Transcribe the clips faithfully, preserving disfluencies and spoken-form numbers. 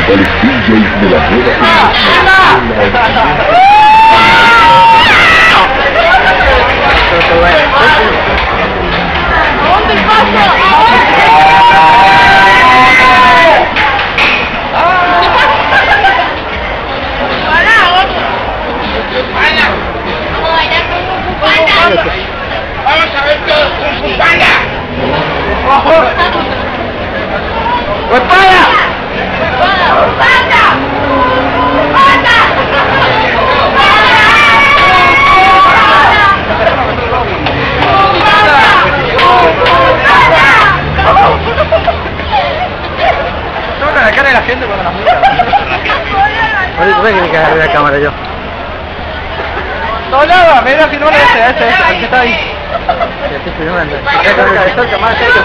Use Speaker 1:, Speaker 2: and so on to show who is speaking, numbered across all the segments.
Speaker 1: principales D Js de la nueva
Speaker 2: Vamos a ver todo Kung Fu Panda. ¡Pues para! ¡Panda! ¡Panda!
Speaker 3: Toca la cara de la gente con la música. Ahorita voy a que agarre la cámara yo. No, nada, mira si no le ese, ese, ese, el que está ahí. Ya estoy filmando. Cerca, cerca, más cerca.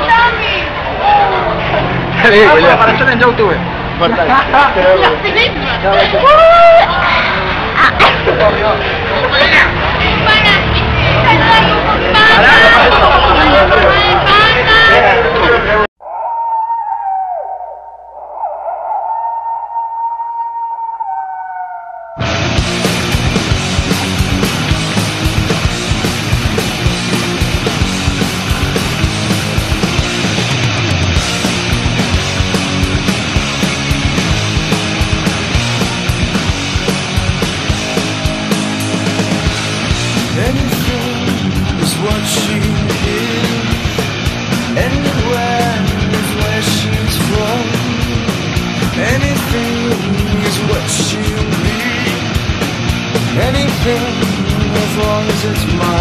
Speaker 3: Qué ridículo. Para aparecer en YouTube.
Speaker 4: Anything as long as it's mine.